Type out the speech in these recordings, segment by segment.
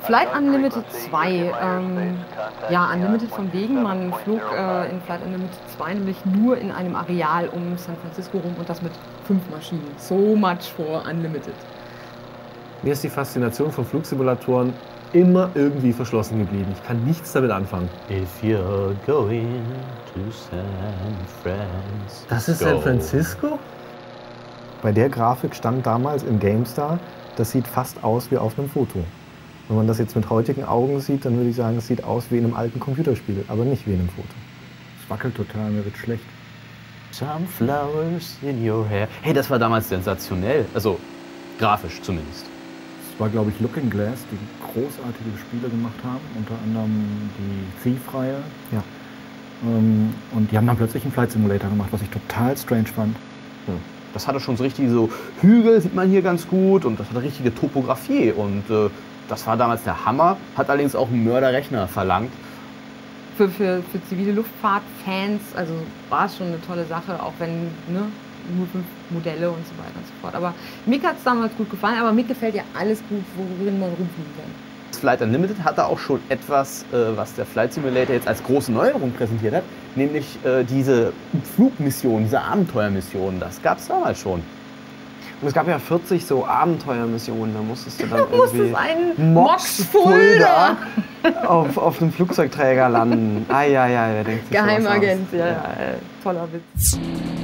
Flight Unlimited 2, ja, Unlimited von wegen, man flog in Flight Unlimited 2 nämlich nur in einem Areal um San Francisco rum und das mit 5 Maschinen. So much for Unlimited. Mir ist die Faszination von Flugsimulatoren immer irgendwie verschlossen geblieben. Ich kann nichts damit anfangen. If you're going to San Francisco. Das ist San Francisco? Bei der Grafik stand damals in GameStar, das sieht fast aus wie auf einem Foto. Wenn man das jetzt mit heutigen Augen sieht, dann würde ich sagen, es sieht aus wie in einem alten Computerspiel, aber nicht wie in einem Foto. Es wackelt total, mir wird schlecht. Some flowers in your hair. Hey, das war damals sensationell. Also, grafisch zumindest. Es war, glaube ich, Looking Glass, die großartige Spiele gemacht haben, unter anderem die Thief-Reihe. Ja. Und die haben dann plötzlich einen Flight Simulator gemacht, was ich total strange fand. Das hatte schon so richtig so Hügel, sieht man hier ganz gut, und das hatte richtige Topografie. Und das war damals der Hammer, hat allerdings auch einen Mörderrechner verlangt. Für zivile Luftfahrt-Fans, also war es schon eine tolle Sache, auch wenn nur 5 Modelle und so weiter und so fort. Aber Mick hat es damals gut gefallen, aber Mick gefällt ja alles gut, worin man rumfliegen kann. Flight Unlimited hatte auch schon etwas, was der Flight Simulator jetzt als große Neuerung präsentiert hat, nämlich diese Flugmission, diese Abenteuermission. Das gab es damals schon. Und es gab ja 40 so Abenteuermissionen, da musstest du dann Da musste irgendwie es einen Mox Fulda auf einem Flugzeugträger landen. Eieiei, wer denkt sich sowas Geheimagent, aus? ja, toller Witz.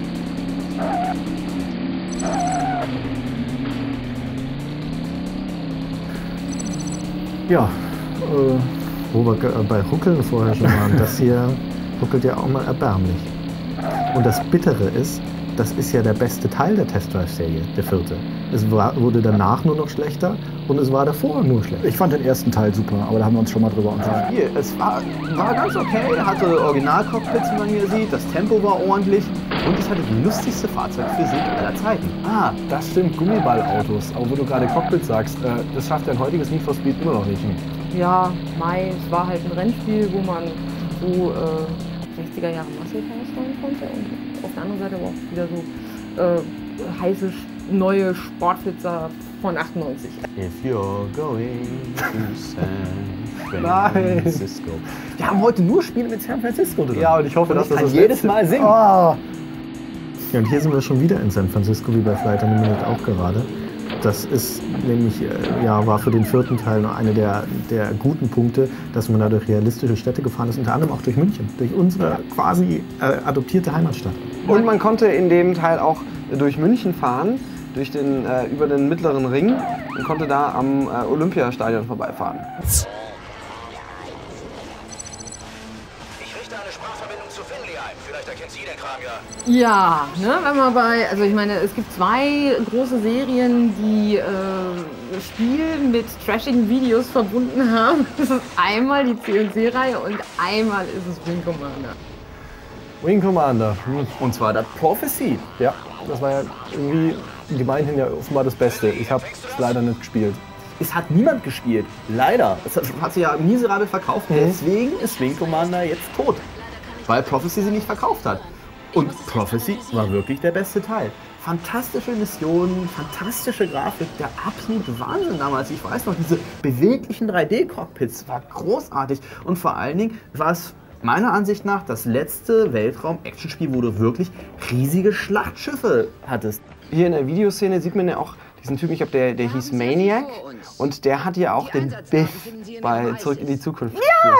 Ja, wo wir bei Ruckeln vorher schon waren, das hier ruckelt ja auch mal erbärmlich. Und das Bittere ist, das ist ja der beste Teil der Test-Drive-Serie, der 4. Es wurde danach nur noch schlechter und es war davor nur schlechter. Ich fand den ersten Teil super, aber da haben wir uns schon mal drüber unterhalten. Hier, es war ganz okay, hatte Original-Cockpits, wie man hier sieht, das Tempo war ordentlich und es hatte die lustigste Fahrzeugphysik aller Zeiten. Ah, das stimmt, Gummiballautos. Aber wo du gerade Cockpit sagst, das schafft ein heutiges Need for Speed immer noch nicht. Ja, es war halt ein Rennspiel, wo man so 60er Jahre Muscle Cars fahren konnte und auf der anderen Seite aber auch wieder so heiße neue Sportflitzer von 98. If you're going to San Francisco. Wir haben heute nur Spiele mit San Francisco drin. Ja, und ich hoffe, und dass ich das kann jedes Mal singen. Ja, und hier sind wir schon wieder in San Francisco, wie bei Flight Unlimited auch gerade. Das ist nämlich, war für den 4. Teil noch eine der guten Punkte, dass man da durch realistische Städte gefahren ist, unter anderem auch durch München, durch unsere quasi adoptierte Heimatstadt. Und man konnte in dem Teil auch durch München fahren, über den mittleren Ring, und konnte da am Olympiastadion vorbeifahren. Ich richte eine Sprachverbindung zu Finley ein. Vielleicht erkennt sie den Kram ja. Ja, wenn man also ich meine, es gibt 2 große Serien, die Spiel mit trashigen Videos verbunden haben. Das ist einmal die C&C-Reihe und einmal ist es Wing Commander. Wing Commander. Und zwar das Prophecy. Ja, das war ja irgendwie gemeinhin ja offenbar das Beste. Ich habe es leider nicht gespielt. Es hat niemand gespielt. Leider. Es hat sich ja miserabel verkauft. Deswegen ist Wing Commander jetzt tot. Weil Prophecy sie nicht verkauft hat. Und Prophecy war wirklich der beste Teil. Fantastische Missionen, fantastische Grafik, der absolute Wahnsinn damals. Ich weiß noch, diese beweglichen 3D-Cockpits war großartig. Und vor allen Dingen war es meiner Ansicht nach das letzte Weltraum-Action-Spiel, wo du wirklich riesige Schlachtschiffe hattest. Hier in der Videoszene sieht man ja auch diesen Typen, ich glaube, der hieß Maniac, und der hat ja auch den Biff bei Zurück in die Zukunft.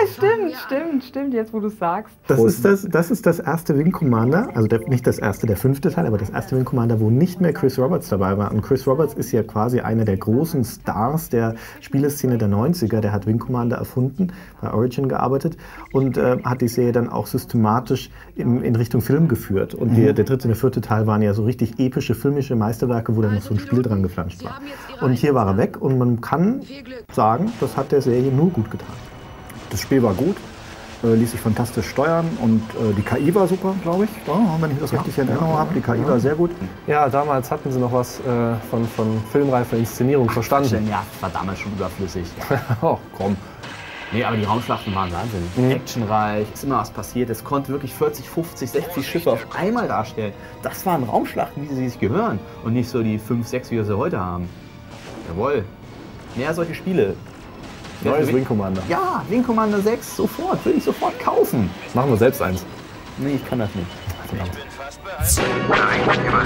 Ja, stimmt, jetzt wo du es sagst. Das ist das erste Wing Commander, also nicht das erste, der 5. Teil, aber das erste Wing Commander, wo nicht mehr Chris Roberts dabei war. Und Chris Roberts ist ja quasi einer der großen Stars der Spieleszene der 90er. Der hat Wing Commander erfunden, bei Origin gearbeitet und hat die Serie dann auch systematisch in Richtung Film geführt. Und der 3. und der 4. Teil waren ja so richtig epische filmische Meisterwerke, wo dann noch so ein Spiel dran geflanscht war. Und hier war er weg und man kann sagen, das hat der Serie nur gut getan. Das Spiel war gut, ließ sich fantastisch steuern und die KI war super, glaube ich. Ja, wenn ich das richtig in Erinnerung habe, die KI war sehr gut. Ja, damals hatten sie noch was von filmreifer Inszenierung verstanden. Ja, das war damals schon überflüssig. Oh, komm. Nee, aber die Raumschlachten waren Wahnsinn. Actionreich, ist immer was passiert. Es konnte wirklich 40, 50, 60 Schiffe auf einmal darstellen. Das waren Raumschlachten, wie sie sich gehören. Und nicht so die 5, 6, wie wir sie heute haben. Jawohl. Mehr solche Spiele. Neues Wing Commander. Ja, Wing Commander 6, sofort, will ich sofort kaufen. Machen wir selbst eins. Nee, ich kann das nicht. Ich bin fast bereit.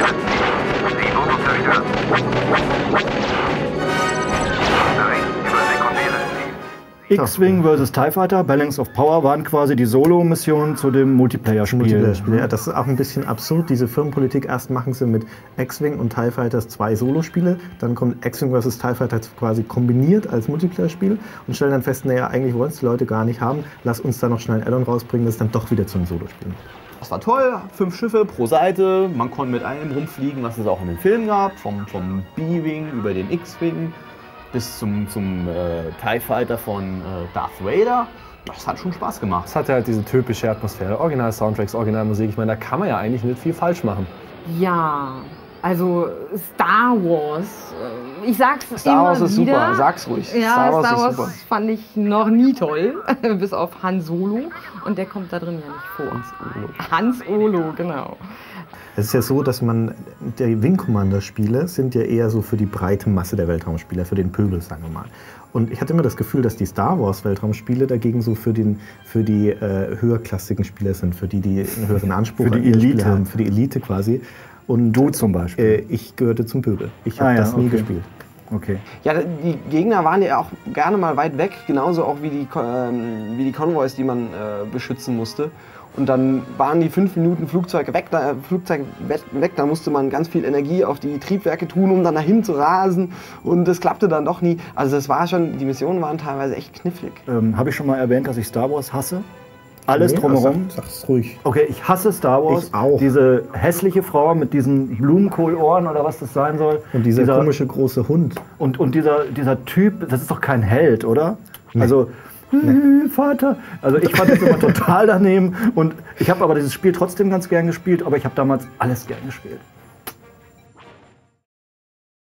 X-Wing vs. TIE Fighter, Balance of Power waren quasi die Solo-Missionen zu dem Multiplayer-Spiel. Ja, das ist auch ein bisschen absurd, diese Firmenpolitik. Erst machen sie mit X-Wing und TIE Fighters 2 Solospiele, dann kommt X-Wing vs. TIE Fighters quasi kombiniert als Multiplayer-Spiel und stellen dann fest, naja, eigentlich wollen es die Leute gar nicht haben, lass uns da noch schnell ein Add-on rausbringen, das ist dann doch wieder zum Solospiel. Das war toll, 5 Schiffe pro Seite, man konnte mit einem rumfliegen, was es auch in den Filmen gab, vom B-Wing über den X-Wing bis zum TIE Fighter von Darth Vader. Das hat schon Spaß gemacht. Es hatte halt diese typische Atmosphäre, Original-Soundtracks, Originalmusik. Ich meine, da kann man ja eigentlich nicht viel falsch machen. Ja, also Star Wars, ich sag's Star Wars immer ist wieder. super, sag's ruhig. Ja, Star ist Wars super. fand ich noch nie toll, bis auf Han Solo. Und der kommt da drin ja nicht vor. Hans Olo, genau. Es ist ja so, dass die Wing Commander Spiele sind ja eher so für die breite Masse der Weltraumspieler, für den Pöbel, sagen wir mal. Und ich hatte immer das Gefühl, dass die Star Wars Weltraumspiele dagegen so für die höherklassigen Spieler sind, für die einen höheren Anspruch Für die an ihre Spiele Elite. haben, für die Elite quasi. Und Du zum Beispiel. ich gehörte zum Pöbel. Ich habe das nie gespielt. Okay. Ja, die Gegner waren ja auch gerne mal weit weg, genauso auch wie die Konvois, die man beschützen musste. Und dann waren die 5 Minuten Flugzeug weg, da musste man ganz viel Energie auf die Triebwerke tun, um dann dahin zu rasen. Und das klappte dann doch nie. Also das war schon, die Missionen waren teilweise echt knifflig. Habe ich schon mal erwähnt, dass ich Star Wars hasse? Alles drumherum. Sag's ruhig. Okay, ich hasse Star Wars. Ich auch. Diese hässliche Frau mit diesen Blumenkohlohren oder was das sein soll. Und dieser komische große Hund. Und dieser Typ, das ist doch kein Held, oder? Nee. Also, Vater. Also ich fand das immer total daneben. Und ich habe aber dieses Spiel trotzdem ganz gern gespielt, aber ich habe damals alles gern gespielt.